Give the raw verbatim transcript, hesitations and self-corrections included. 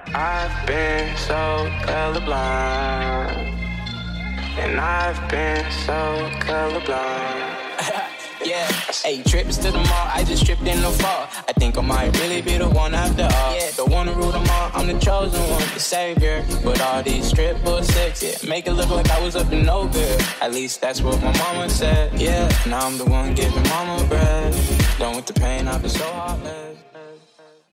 I've been so colorblind, and I've been so colorblind. Yeah, hey, trips to the mall, I just tripped in the fall. I think I might really be the one after all. Yeah, don't wanna rule them all, I'm the chosen one, the savior. With all these strip sex, yeah, make it look like I was up to no good. At least that's what my mama said, yeah. Now I'm the one giving mama bread. Done with the pain, I've been so heartless.